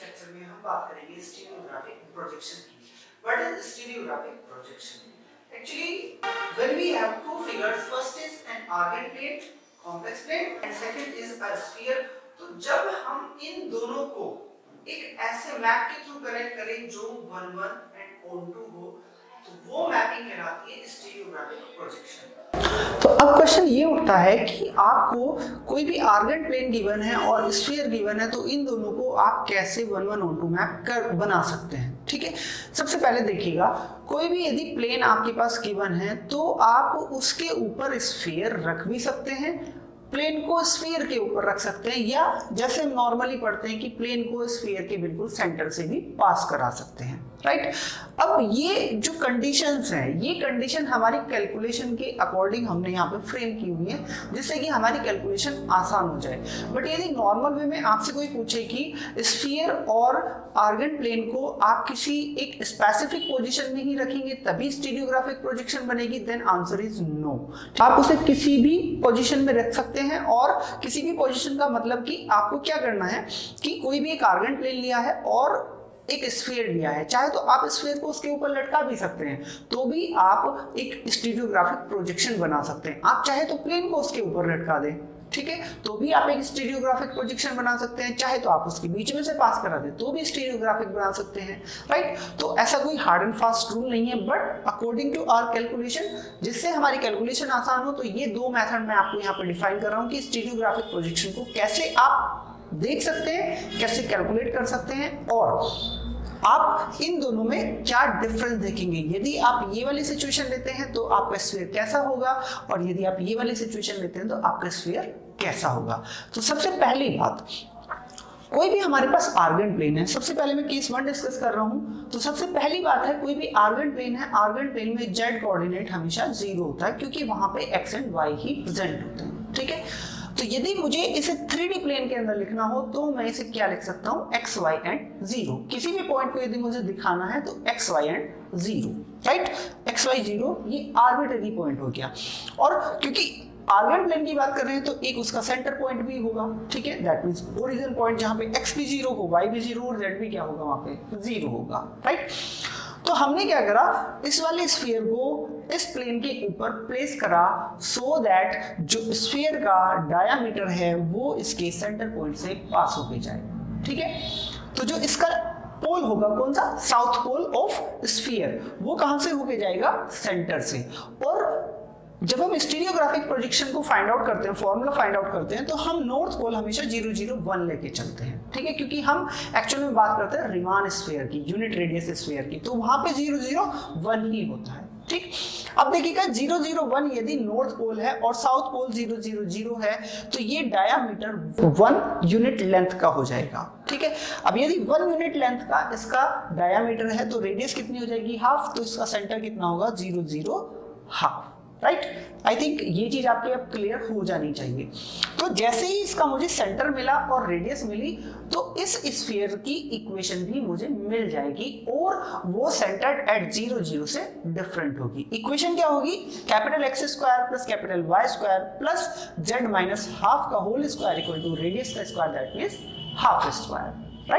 Lecture में हम बात करेंगे स्टीरियोग्राफिक प्रोजेक्शन की। What is stereographic projection? Actually, when we have two figures, first is an argand plane, complex plane, and second is a sphere. तो जब हम इन दोनों को एक ऐसे मैप के थ्रू कनेक्ट करें जो 1 1 and on2 हो, तो वो मैपिंग कहलाती है स्टीरियोग्राफिक प्रोजेक्शन। तो अब क्वेश्चन ये उठता है कि आपको कोई भी आर्गन प्लेन गिवन है और स्फीयर गिवन है, तो इन दोनों को आप कैसे 1 1 on2 मैप कर बना सकते हैं। ठीक है, सबसे पहले देखिएगा, कोई भी यदि प्लेन आपके पास गिवन है तो आप उसके ऊपर स्फीयर रख भी सकते हैं, प्लेन को स्फीयर के ऊपर रख सकते हैं, या जैसे हम नॉर्मली पढ़ते हैं कि प्लेन को स्फीयर के बिल्कुल सेंटर से भी पास करा सकते हैं, राइट। अब ये जो कंडीशंस हैं, ये कंडीशन हमारी कैलकुलेशन के अकॉर्डिंग हमने यहाँ पे फ्रेम की हुई है, जिससे कि हमारी कैलकुलेशन आसान हो जाए। बट यदि नॉर्मल वे में आपसे कोई पूछे कि स्फीयर और आर्गन प्लेन को आप किसी एक स्पेसिफिक पोजीशन में ही रखेंगे तभी स्टीरियोग्राफिक प्रोजेक्शन बनेगी, देन आंसर इज नो। आप उसे किसी भी पोजीशन में रख सकते हैं, और किसी भी पोजीशन का मतलब कि आपको क्या करना है कि कोई भी एक आर्गन प्लेन लिया है और एक स्फीयर लिया है, चाहे तो आप स्फीयर को उसके ऊपर लटका भी सकते हैं, तो भी आप एक स्टीरियोग्राफिक प्रोजेक्शन बना सकते हैं। आप चाहे तो प्लेन को उसके ऊपर लटका दें, ठीक है, तो भी आप एक स्टीरियोग्राफिक प्रोजेक्शन बना सकते हैं, चाहे तो आप उसके बीच में से पास करा दें तो भी स्टीरियोग्राफिक बना सकते हैं, राइट। तो ऐसा कोई हार्ड एंड फास्ट रूल नहीं है, but according to our calculation, जिससे हमारी कैलकुलेशन आसान हो, तो ये दो मेथड मैं आपको यहाँ पर डिफाइन कर रहा हूँ कि स्टीरियोग्राफिक प्रोजेक्शन को कैसे आप देख सकते हैं, कैसे कैलकुलेट कर सकते हैं, और आप इन दोनों में क्या डिफरेंस देखेंगे। यदि आप ये वाली सिचुएशन लेते हैं तो आपका स्फीयर कैसा होगा, और यदि आप ये वाली सिचुएशन लेते हैं तो आपका स्फीयर कैसा होगा। तो सबसे पहली बात, कोई भी हमारे पास आर्गन प्लेन है, सबसे पहले मैं केस 1 डिस्कस कर रहा हूं। तो सबसे पहली बात है, कोई भी आर्गन प्लेन है, आर्गन प्लेन में जेड कोऑर्डिनेट हमेशा 0 होता है, क्योंकि वहां पे एक्स एंड वाई ही प्रेजेंट होते हैं, ठीक है। तो यदि मुझे इसे 3D प्लेन के अंदर लिखना हो तो मैं इसे क्या लिख सकता हूं, एक्स वाई एंड 0। किसी भी पॉइंट को यदि मुझे दिखाना है तो x y and 0, right. X y 0 ये आर्बिट्ररी पॉइंट हो गया, और क्योंकि आर्गन प्लेन की बात कर रहे हैं तो एक उसका सेंटर पॉइंट भी होगा, ठीक है, दैट मींस ओरिजिन पॉइंट जहां पे एक्स भी 0 हो, वाई भी 0 और जेड भी क्या होगा, वहां पे 0 होगा, राइट। तो हमने क्या करा, इस वाले स्फीयर को इस प्लेन के ऊपर प्लेस करा, सो दैट जो स्फीयर का डायामीटर है वो इसके सेंटर पॉइंट से पास होके जाए, ठीक है। तो जो इसका पोल होगा, कौन सा, साउथ पोल ऑफ स्फीयर, वो कहां से होके जाएगा, सेंटर से। और जब हम स्टीरियोग्राफिक प्रोजेक्शन को फाइंड आउट करते हैं, फॉर्मूला फाइंड आउट करते हैं, तो हम नॉर्थ पोल हमेशा 0 0 1 लेके चलते हैं, ठीक है, क्योंकि हम एक्चुअल में बात करते हैं रिमान स्फीयर की, यूनिट रेडियस स्फीयर की, तो वहां पे 0 0 1 ही होता है, ठीक। अब देखिएगा 0 0 1 यदि नॉर्थ पोल है और साउथ पोल 0 0 0 है, तो ये डायामीटर 1 यूनिट लेंथ का हो जाएगा, ठीक है। अब यदि 1 यूनिट लेंथ का इसका डायामीटर है तो रेडियस कितनी हो जाएगी, हाफ, तो इसका सेंटर कितना होगा, 0 0 हाफ, राइट। आई थिंक ये चीज आपके अब क्लियर हो जानी चाहिए। तो जैसे ही इसका मुझे सेंटर मिला और रेडियस मिली, तो इस स्फीयर की इक्वेशन भी मुझे मिल जाएगी, और वो सेंटर्ड एट 0 0 से डिफरेंट होगी। इक्वेशन क्या होगी, capital x square plus capital y square plus z minus half का whole square equal to radius का square, that means half square,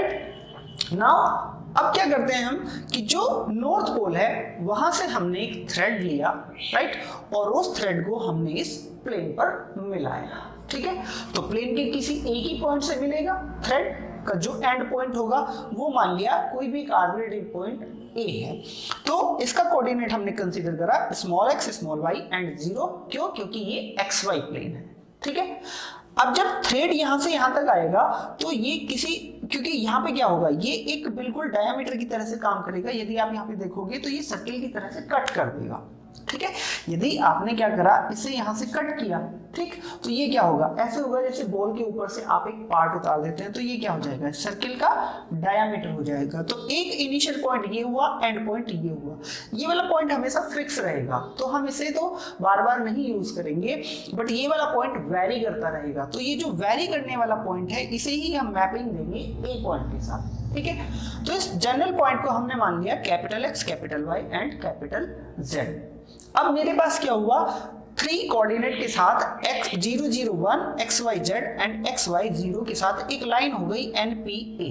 right. Now अब क्या करते हैं हम कि जो नॉर्थ पोल है वहां से हमने एक थ्रेड लिया, राइट, और उस थ्रेड को हमने इस प्लेन पर मिलाया, ठीक है। तो प्लेन के किसी एक ही पॉइंट से मिलेगा, थ्रेड का जो एंड पॉइंट होगा वो मान लिया कोई भी आर्बिट्ररी पॉइंट ए है, तो इसका कोऑर्डिनेट हमने कंसीडर करा small x small y and 0, क्यों, क्योंकि ये एक्स वाई प्लेन है, ठीक है। अब जब थ्रेड यहां से यहां तक आएगा तो ये किसी, क्योंकि यहाँ पे क्या होगा, ये एक बिल्कुल डायमीटर की तरह से काम करेगा, यदि आप यहाँ पे देखोगे तो ये सर्किल की तरह से कट कर देगा, ठीक है। यदि आपने क्या करा, इसे यहां से कट किया, ठीक, तो ये क्या होगा, ऐसे होगा जैसे बॉल के ऊपर से आप एक पार्ट उतार देते हैं, तो ये क्या हो जाएगा, सर्किल का डायमीटर हो जाएगा। तो एक इनिशियल पॉइंट ये हुआ, एंड पॉइंट ये हुआ, ये वाला पॉइंट हमेशा फिक्स रहेगा, तो हम इसे तो बार बार नहीं यूज करेंगे, बट ये वाला पॉइंट वेरी करता रहेगा। तो ये जो वेरी करने वाला पॉइंट है, इसे ही हम मैपिंग देंगे ए पॉइंट के साथ, ठीक है। तो इस जनरल पॉइंट को हमने मान लिया capital x capital y and capital z. अब मेरे पास क्या हुआ, 3 कोऑर्डिनेट के साथ x 0 0 1 xyz एंड xy 0 के साथ एक लाइन हो गई NPA,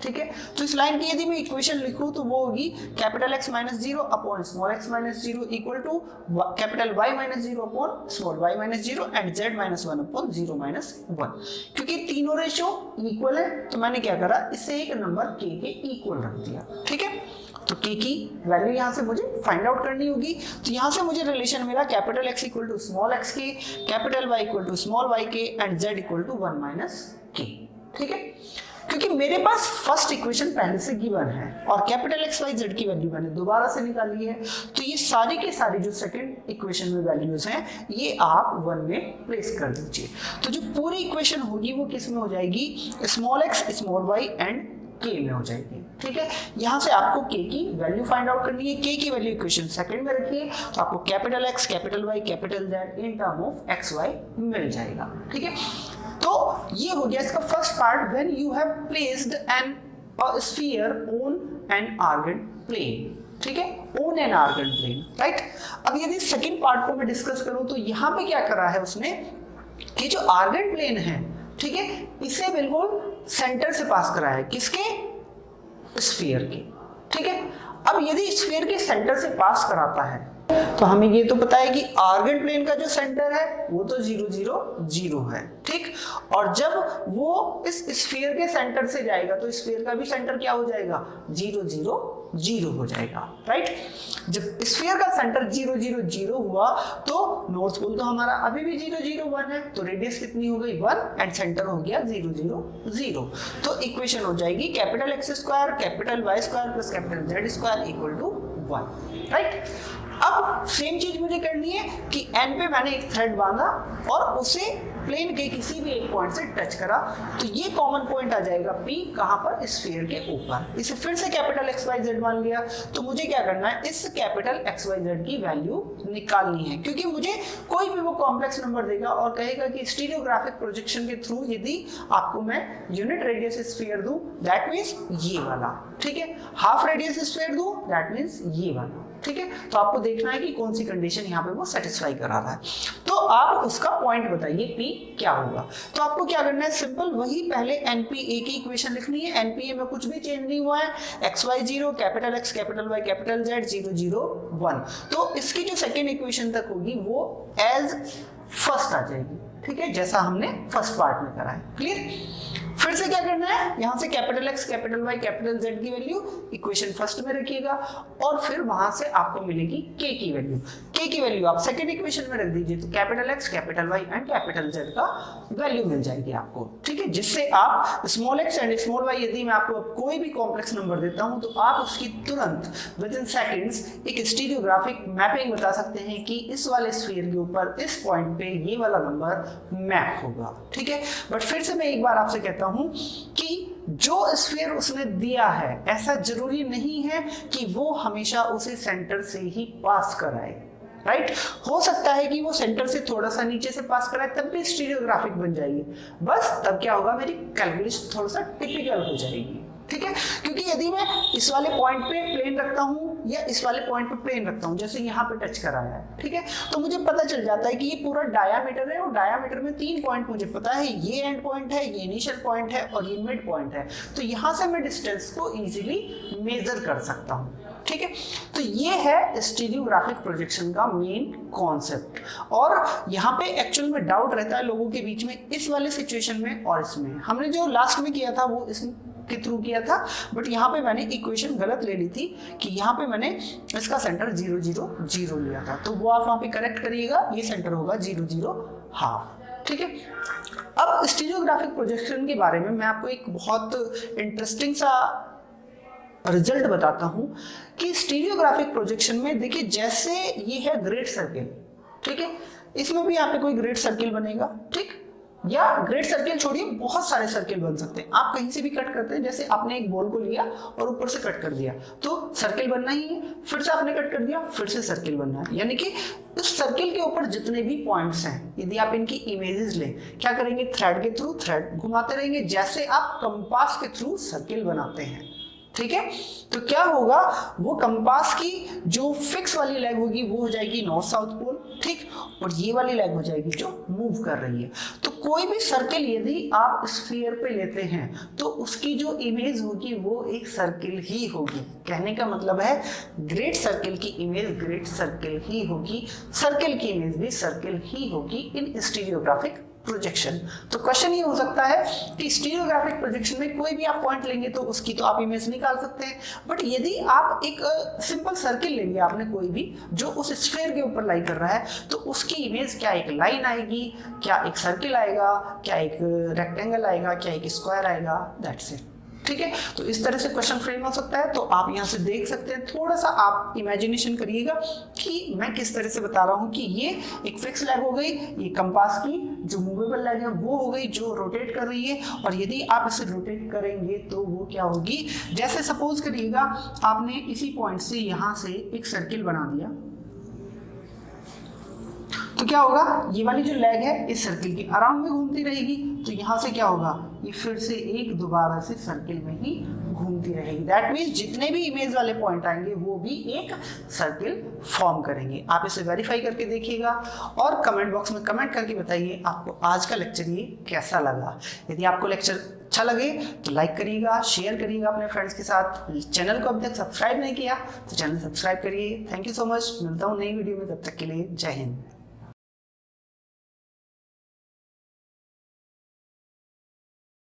ठीक है। तो इस लाइन की यदि मैं इक्वेशन लिखूं तो वो होगी capital X minus zero upon small x minus zero equal to capital Y minus zero upon small y minus zero and z minus one upon zero minus one. क्योंकि तीनों रेशियो इक्वल है तो मैंने क्या करा, इससे एक नंबर k के इक्वल रख दिया। ठीक है, तो k की वैल्यू यहाँ से मुझे फाइंड आउट करनी होगी। तो यहाँ से मुझे रिलेशन मिला capital X equal to small x के, capital Y equal to small y के and z equal to one minus k। ठीक है, क्योंकि मेरे पास फर्स्ट इक्वेशन पहले से गिवन है और कैपिटल X Y Z की वैल्यू मैंने दोबारा से निकाली है, तो ये सारी के सारी जो सेकंड इक्वेशन में वैल्यूज हैं ये आप वन में प्लेस कर दीजिए। तो जो पूरी इक्वेशन होगी वो किस में हो जाएगी, small x small y and k में हो जाएगी। ठीक है, यहाँ से आपको k की वैल्यू फाइंड आउट करनी है। k की वैल्यू इक्वेशन सेकंड में रखिए तो आपको capital X capital Y capital Z in term of x y मिल जाएगा। ठीक है, तो ये हो गया इसका first part, when you have placed an sphere on an Argand plane. ठीक है, on an Argand plane, right. अब यदि सेकंड पार्ट को मैं डिस्कस करूं तो यहाँ पे क्या करा है उसने कि जो आर्गन प्लेन है, ठीक है, इसे बिल्कुल सेंटर से पास करा है, किसके, स्फीयर के। ठीक है, अब यदि स्फीयर के सेंटर से पास कराता है तो हमें ये तो पता है कि आर्गन प्लेन का जो सेंटर है वो तो 0 0 0 है। ठीक, और जब वो इस स्फीयर के सेंटर से जाएगा तो स्फीयर का भी सेंटर क्या हो जाएगा, 0 0 0 हो जाएगा, राइट। जब स्फीयर का सेंटर 0 0 0 हुआ तो नॉर्थ पोल तो हमारा अभी भी 0 0 1 है, तो रेडियस कितनी हो गई 1 एंड सेंटर हो गया 0 0 0। तो इक्वेशन हो जाएगी capital X square capital Y square plus capital Z square equal to 1, right. अब सेम चीज मुझे करनी है कि एन पे मैंने एक थ्रेड बांधा और उसे प्लेन के किसी भी एक पॉइंट से टच करा, तो ये कॉमन पॉइंट आ जाएगा P, कहां पर, स्फीयर के ऊपर। इसे फिर से कैपिटल X Y Z मान लिया, तो मुझे क्या करना है, इस कैपिटल X Y Z की वैल्यू निकालनी है, क्योंकि मुझे कोई भी वो कॉम्प्लेक्स नंबर देगा और कहेगा कि स्टीरियोग्राफिक प्रोजेक्शन के थ्रू यदि आपको मैं यूनिट रेडियस स्फीयर दूं, दैट मींस ये वाला। ठीक है, हाफ रेडियस स्फीयर दूं, दैट मींस ये वाला। ठीक है, तो आपको देखना है कि कौन सी कंडीशन यहाँ पे वो सेटिस्फाई कर रहा है। तो आप उसका पॉइंट बताइए P क्या होगा। तो आपको क्या करना है, सिंपल वही पहले NPA की इक्वेशन लिखनी है। NPA में कुछ भी चेंज नहीं हुआ है, XY 0 capital X capital Y capital Z 0 0 1। तो इसकी जो सेकेंड इक्वेशन तक होगी वो एज फर्स्ट आ जाएगी। ठीक है, जैसा हमने फर्स्ट पार्ट में करा है। क्लियर। फिर से क्या करना है, यहां से capital X capital Y capital Z की वैल्यू इक्वेशन फर्स्ट में रखिएगा और फिर वहां से आपको मिलेगी K की वैल्यू। K की वैल्यू आप सेकंड इक्वेशन में रख दीजिए, तो capital X capital Y and capital Z का वैल्यू मिल जाएगी आपको। ठीक है, जिससे आप small x and small y, यदि मैं आपको कोई भी कॉम्प्लेक्स नंबर देता हूं तो आप उसकी तुरंत विद इन सेकेंड्स एक स्टीरियोग्राफिक मैपिंग बता सकते हैं कि इस वाले स्फीयर के ऊपर इस पॉइंट पे ये वाला नंबर मैप होगा। ठीक है, बट फिर से मैं एक बार आपसे कहता हूं कि जो स्फीयर उसने दिया है ऐसा जरूरी नहीं है कि वो हमेशा उसे सेंटर से ही पास कराए, राइट। हो सकता है कि वो सेंटर से थोड़ा सा नीचे से पास कराए, तब भी स्टीरियोग्राफिक बन जाएगी। बस तब क्या होगा, मेरी कैलकुलेशन थोड़ा सा टिपिकल हो जाएगी। ठीक है, क्योंकि यदि मैं इस वाले पॉइंट पे प्लेन रखता हूं या इस वाले पॉइंट पे प्लेन रखता हूं, जैसे यहाँ पे टच कराया है, ठीक है, तो मुझे पता चल जाता है कि ये पूरा डायामीटर है और डायामीटर में 3 पॉइंट मुझे पता है, ये एंड पॉइंट है, ये इनिशियल पॉइंट है और ये मिड पॉइंट है। तो यहाँ से मैं डिस्टेंस को इजीली मेजर कर सकता हूँ। ठीक है, तो ये है स्टीरियोग्राफिक प्रोजेक्शन का मेन कॉन्सेप्ट। और यहाँ पे एक्चुअल में डाउट रहता है लोगों के बीच में इस वाले सिचुएशन में और इसमें। हमने जो लास्ट में किया था वो इसमें के थ्रू किया था, बट यहाँ पे मैंने इक्वेशन गलत ले ली थी कि यहाँ पे मैंने इसका सेंटर 0 0 0 लिया था, तो वो आप वहाँ पे करेक्ट करिएगा, ये सेंटर होगा 0 0 हाफ। ठीक है, अब स्टीरियोग्राफिक प्रोजेक्शन के बारे में मैं आपको एक बहुत इंटरेस्टिंग सा रिजल्ट बताता हूं कि स्टीरियोग्राफिक प्रोजेक्शन में देखिए, जैसे ये है ग्रेट सर्किल, ठीक है, इसमें भी यहाँ पे कोई ग्रेट सर्किल बनेगा, ठीक, या ग्रेट सर्किल छोड़िए, बहुत सारे सर्किल बन सकते हैं। आप कहीं से भी कट करते हैं, जैसे आपने एक बॉल को लिया और ऊपर से कट कर दिया तो सर्किल बनना ही है, फिर से आपने कट कर दिया, फिर से सर्किल बनना है। यानी कि उस सर्किल के ऊपर जितने भी पॉइंट्स हैं, यदि आप इनकी इमेजेस लें, क्या करेंगे, थ्रेड के थ्रू थ्रेड घुमाते रहेंगे, जैसे आप कंपास के थ्रू सर्किल बनाते हैं। ठीक है। तो क्या होगा, वो कंपास की जो फिक्स वाली लेग होगी वो हो जाएगी नॉर्थ साउथ पोल, ठीक, और ये वाली लेग हो जाएगी जो मूव कर रही है। तो कोई भी सर्किल यदि आप स्फीयर पे लेते हैं तो उसकी जो इमेज होगी वो एक सर्किल ही होगी। कहने का मतलब है ग्रेट सर्किल की इमेज ग्रेट सर्किल ही होगी, सर्किल की इमेज भी सर्किल ही होगी इन स्टीरियोग्राफिक प्रोजेक्शन। तो क्वेश्चन ये हो सकता है कि स्टीरियोग्राफिक प्रोजेक्शन में कोई भी आप पॉइंट लेंगे तो उसकी तो आप इमेज निकाल सकते हैं, बट यदि आप एक सिंपल सर्किल लेंगे आपने कोई भी जो उस स्फीयर के ऊपर लाई कर रहा है, तो उसकी इमेज क्या एक लाइन आएगी, क्या एक सर्किल आएगा, क्या एक रेक्टेंगल आएगा, क्या एक स्क्वायर आएगा, दैट्स इट। ठीक है, तो इस तरह से क्वेश्चन फ्रेम हो सकता है। तो आप यहाँ से देख सकते हैं, थोड़ा सा आप इमेजिनेशन करिएगा कि मैं किस तरह से बता रहा हूँ कि ये एक फिक्स लेग हो गई, ये कंपास की जो मूवेबल लेग है वो हो गई जो रोटेट कर रही है, और यदि आप इसे रोटेट करेंगे तो वो क्या होगी, जैसे सपोज करिएगा आपने इसी पॉइंट से यहाँ से एक सर्किल बना दिया, तो क्या होगा, ये वाली जो लेग है इस सर्किल के अराउंड में घूमती रहेगी, तो यहाँ से क्या होगा, ये फिर से एक दोबारा से सर्किल में ही घूमती रहेगी। दैट मीन्स जितने भी इमेज वाले पॉइंट आएंगे वो भी एक सर्किल फॉर्म करेंगे। आप इसे वेरीफाई करके देखिएगा और कमेंट बॉक्स में कमेंट करके बताइए आपको आज का लेक्चर ये कैसा लगा। यदि आपको लेक्चर अच्छा लगे तो लाइक करिएगा, शेयर करिएगा अपने फ्रेंड्स के साथ। चैनल को अभी तक सब्सक्राइब नहीं किया तो चैनल सब्सक्राइब करिए। थैंक यू सो मच, मिलता हूँ नई वीडियो में, तब तक के लिए जय हिंद।